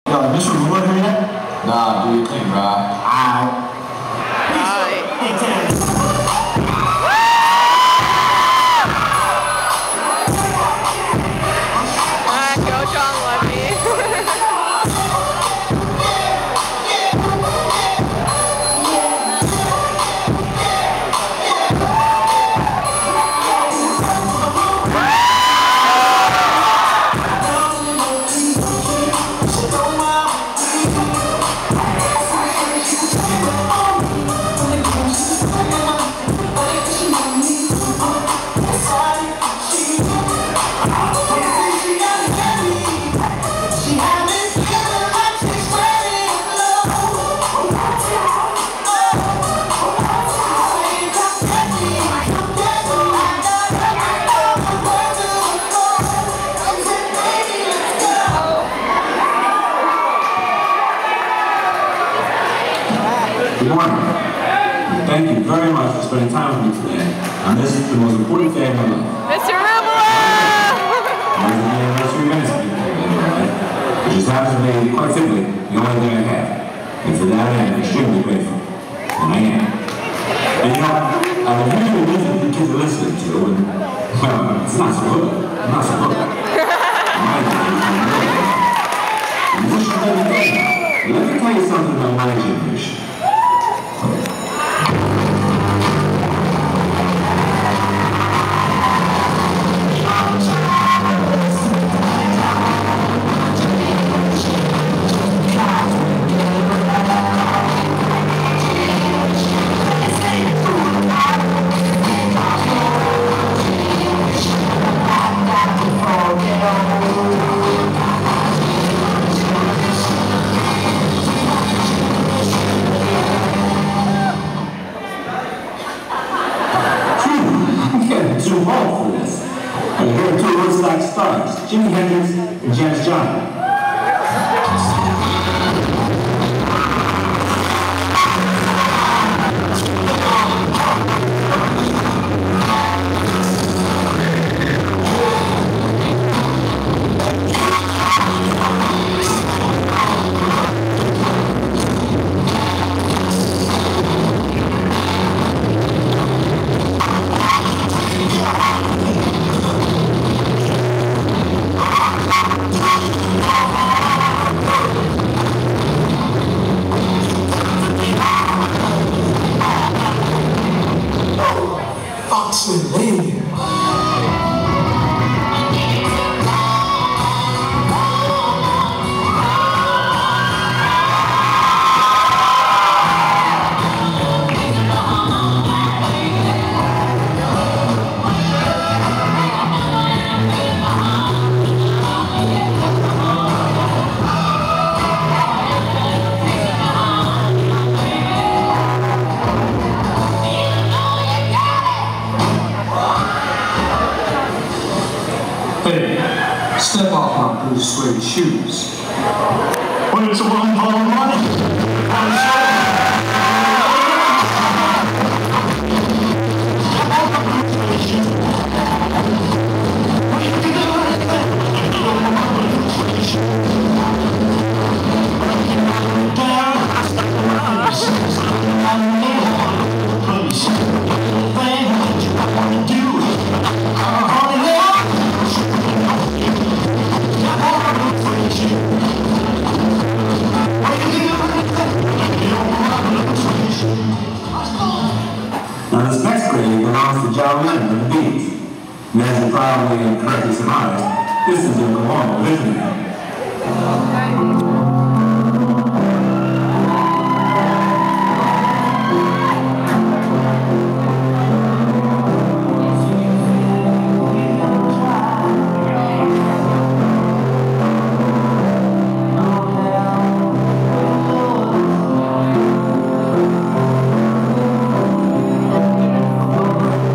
Yo, this reward her yet? Nah, do your thing, bro. Alright. Good morning. Thank you very much for spending time with me today. And this is the most important day of my life. Mr. Rubala! It just happens to be, quite simply, the only thing I have. And for that, I am extremely grateful. And I am. And you know, I usually listen to the kids are listening to, and, well, it's not so good. I'm not so good. Let me tell you something about my generation. Too old for this. And here are two Woodstock stars, Jimi Hendrix and Janis Joplin. Step off my blue suede shoes. When it's a one-ball money, Now this next grade belongs to John Lennon and the Beats. And as you probably correctly surmised, this is Yoko Ono, isn't it?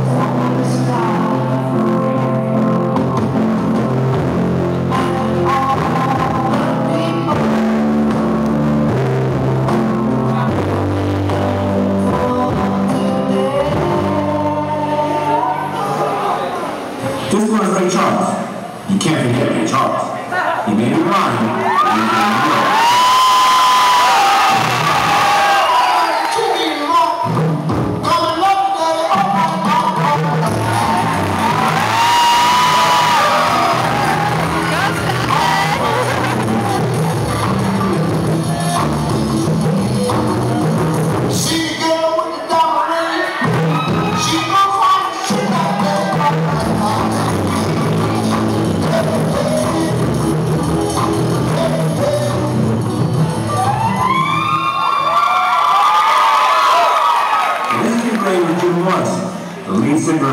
Oh,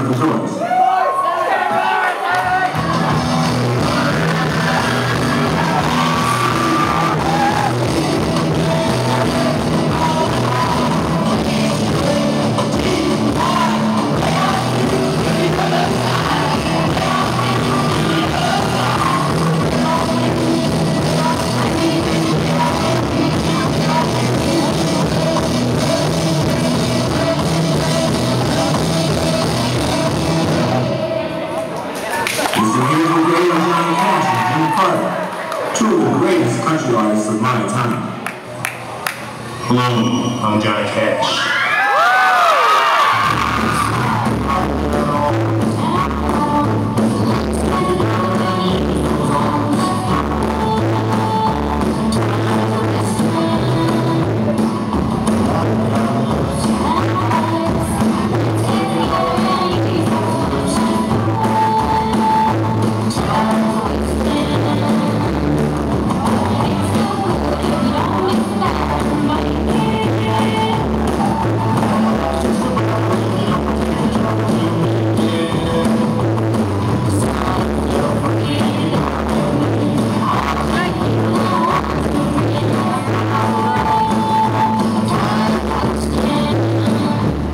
turn for toys. Two of the greatest country artists of my time. Hello, I'm Johnny Cash.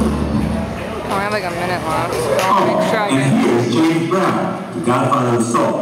Like a minute left. And here's James Brown, the godfather of soul.